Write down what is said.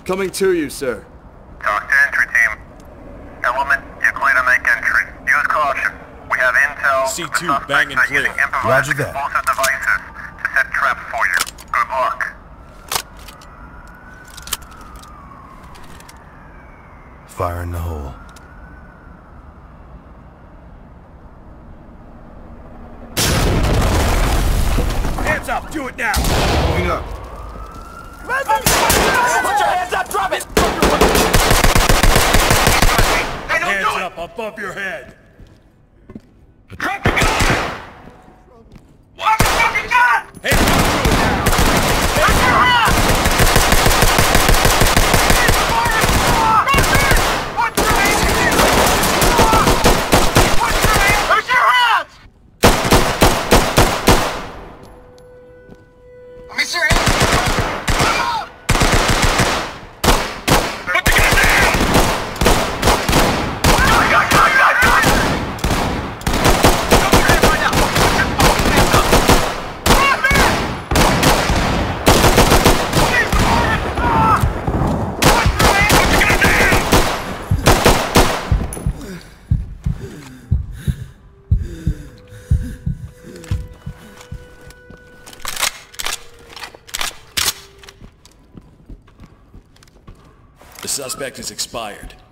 Coming to you, sir. Talk to entry team. Element, you're clear to make entry. Use caution. We have intel. C2, bang and clear. Roger that. Explosive devices to set traps for you. Good luck. Fire in the hole. Hands up! Do it now! Moving up. Put your hands up! Drop it! Hands up above your head! Drop the gun! What the fucking gun? Hands up! Do it now! Put your hands! The suspect is expired.